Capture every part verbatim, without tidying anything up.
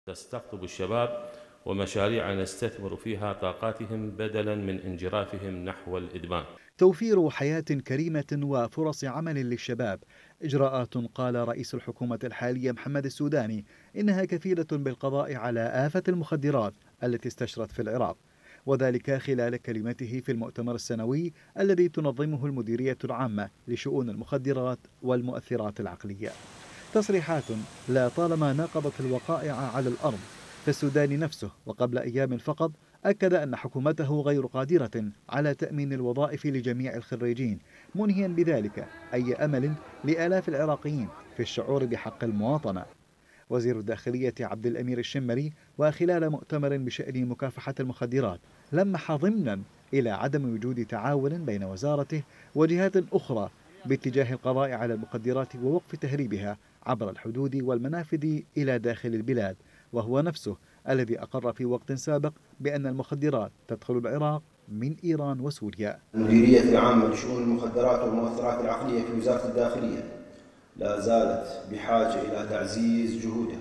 تستقطب الشباب ومشاريع نستثمر فيها طاقاتهم بدلا من انجرافهم نحو الإدمان. توفير حياة كريمة وفرص عمل للشباب إجراءات قال رئيس الحكومة الحالية محمد السوداني إنها كفيلة بالقضاء على آفة المخدرات التي استشرت في العراق، وذلك خلال كلمته في المؤتمر السنوي الذي تنظمه المديرية العامة لشؤون المخدرات والمؤثرات العقلية. تصريحات لا طالما ناقضت الوقائع على الأرض، فالسوداني نفسه وقبل أيام فقط أكد أن حكومته غير قادرة على تأمين الوظائف لجميع الخريجين، منهيا بذلك أي أمل لآلاف العراقيين في الشعور بحق المواطنة. وزير الداخلية عبد الأمير الشمري وخلال مؤتمر بشأن مكافحة المخدرات لمح ضمنا إلى عدم وجود تعاون بين وزارته وجهات أخرى باتجاه القضاء على المخدرات ووقف تهريبها عبر الحدود والمنافذ إلى داخل البلاد، وهو نفسه الذي أقر في وقت سابق بأن المخدرات تدخل العراق من إيران وسوريا. المديرية العامة لشؤون المخدرات والمؤثرات العقلية في وزارة الداخلية لا زالت بحاجة إلى تعزيز جهودها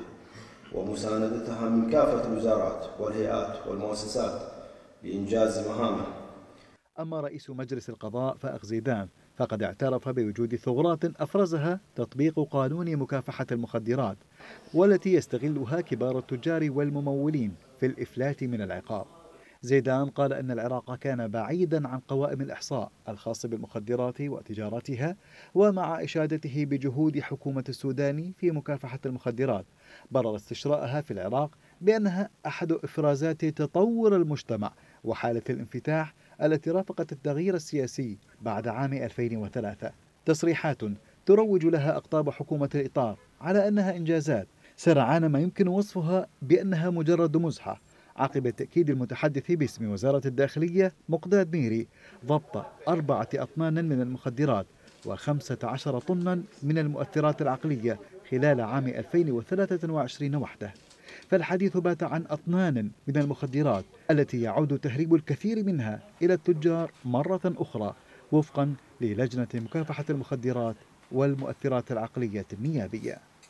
ومساندتها من كافة الوزارات والهيئات والمؤسسات لإنجاز مهامها. أما رئيس مجلس القضاء فأخ زيدان فقد اعترف بوجود ثغرات أفرزها تطبيق قانون مكافحة المخدرات، والتي يستغلها كبار التجار والممولين في الإفلات من العقاب. زيدان قال أن العراق كان بعيدا عن قوائم الإحصاء الخاصة بالمخدرات وتجارتها، ومع إشادته بجهود حكومة السودان في مكافحة المخدرات برر استشراءها في العراق بأنها أحد إفرازات تطور المجتمع وحالة الانفتاح التي رافقت التغيير السياسي بعد عام ألفين وثلاثة. تصريحات تروج لها أقطاب حكومة الإطار على أنها إنجازات، سرعان ما يمكن وصفها بأنها مجرد مزحة، عقب تأكيد المتحدث باسم وزارة الداخلية مقداد ميري ضبط أربعة أطنان من المخدرات وخمسة عشر طنا من المؤثرات العقلية خلال عام ألفين وثلاثة وعشرين وحده. فالحديث بات عن أطنان من المخدرات التي يعود تهريب الكثير منها إلى التجار مرة أخرى، وفقا للجنة مكافحة المخدرات والمؤثرات العقلية النيابية.